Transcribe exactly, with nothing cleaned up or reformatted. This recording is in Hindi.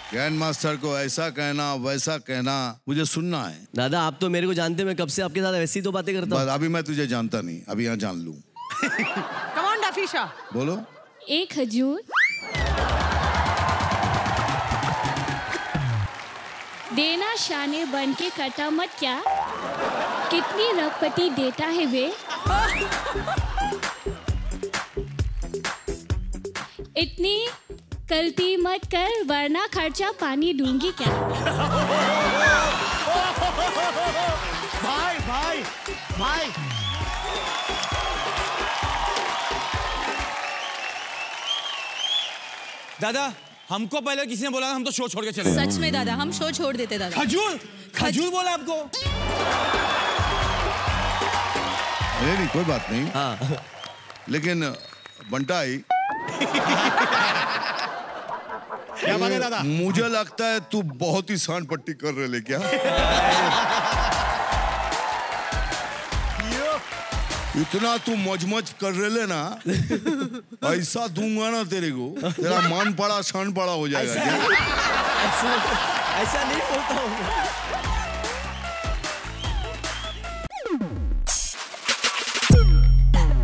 ग्रैंड मास्टर को ऐसा कहना वैसा कहना मुझे सुनना है। दादा आप तो मेरे को जानते, मैं कब से आपके साथ ऐसी तो बातें करता हूँ। अभी मैं तुझे जानता नहीं, अभी यहाँ जान लूं। Come on, डफीशा। बोलो। एक खजूर देना शाने बन के कटा मत क्या, कितनी रगपटी देता है वे, इतनी गलती मत कर वरना खर्चा पानी दूंगी क्या। भाई भाई भाई दादा हमको पहले किसी ने बोला हम तो शो छोड़ के चले। सच में दादा हम शो छोड़ देते दादा। खजूर खजूर बोला आपको? अरे नहीं कोई बात नहीं। हाँ। लेकिन बंटाई क्या बात है दादा? मुझे लगता है तू बहुत ही सांड पट्टी कर रहे ले क्या? इतना तू मौज-मौज कर रहे ले ना, ऐसा दूंगा ना तेरे को, तेरा मान पड़ा सांड पड़ा हो जाएगा। ऐसा, ऐसा, ऐसा नहीं बोलता हूँ।